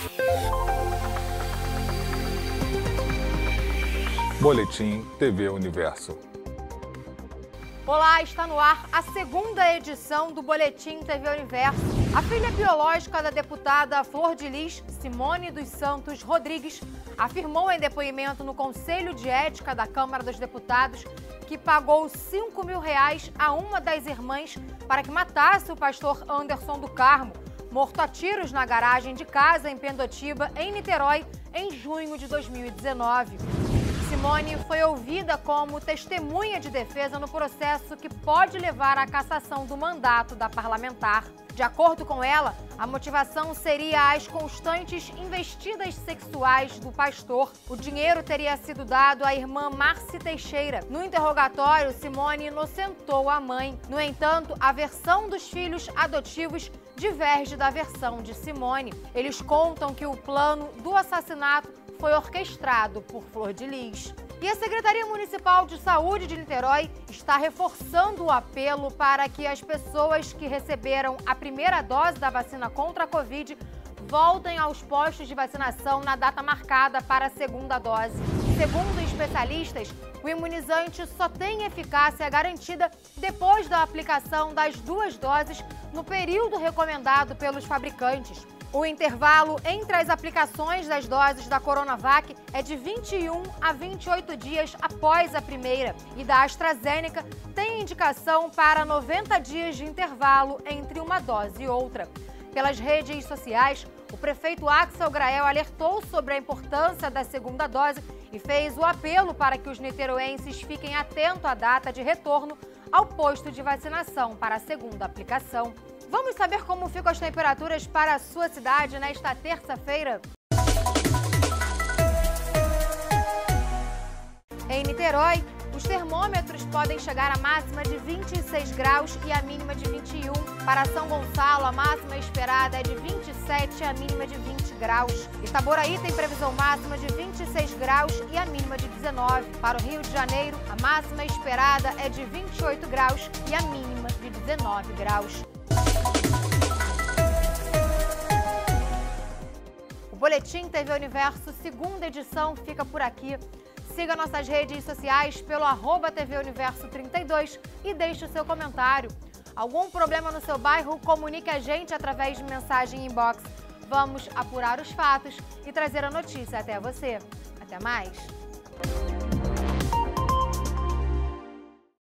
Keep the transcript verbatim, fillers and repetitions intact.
Boletim T V Universo. Olá, está no ar a segunda edição do Boletim T V Universo. A filha biológica da deputada Flor de Lis, Simone dos Santos Rodrigues, afirmou em depoimento no Conselho de Ética da Câmara dos Deputados que pagou cinco mil reais a uma das irmãs para que matasse o pastor Anderson do Carmo, morto a tiros na garagem de casa em Pendotiba, em Niterói, em junho de dois mil e dezenove. Simone foi ouvida como testemunha de defesa no processo que pode levar à cassação do mandato da parlamentar. De acordo com ela, a motivação seria as constantes investidas sexuais do pastor. O dinheiro teria sido dado à irmã Marci Teixeira. No interrogatório, Simone inocentou a mãe. No entanto, a versão dos filhos adotivos diverge da versão de Simone. Eles contam que o plano do assassinato foi orquestrado por Flor de Lis. E a Secretaria Municipal de Saúde de Niterói está reforçando o apelo para que as pessoas que receberam a primeira dose da vacina contra a Covid voltem aos postos de vacinação na data marcada para a segunda dose. Segundo especialistas, o imunizante só tem eficácia garantida depois da aplicação das duas doses no período recomendado pelos fabricantes. O intervalo entre as aplicações das doses da Coronavac é de vinte e um a vinte e oito dias após a primeira, e da AstraZeneca tem indicação para noventa dias de intervalo entre uma dose e outra. Pelas redes sociais, o prefeito Axel Grael alertou sobre a importância da segunda dose e fez o apelo para que os niteroenses fiquem atentos à data de retorno ao posto de vacinação para a segunda aplicação. Vamos saber como ficam as temperaturas para a sua cidade nesta terça-feira? Em Niterói, os termômetros podem chegar à máxima de vinte e seis graus e a mínima de vinte e um. Para São Gonçalo, a máxima esperada é de vinte e sete e a mínima de vinte graus. Itaboraí tem previsão máxima de vinte e seis graus e a mínima de dezenove. Para o Rio de Janeiro, a máxima esperada é de vinte e oito graus e a mínima de dezenove graus. O Boletim T V Universo, segunda edição, fica por aqui. Siga nossas redes sociais pelo arroba T V Universo trinta e dois e deixe o seu comentário. Algum problema no seu bairro? Comunique a gente através de mensagem inbox. Vamos apurar os fatos e trazer a notícia até você. Até mais!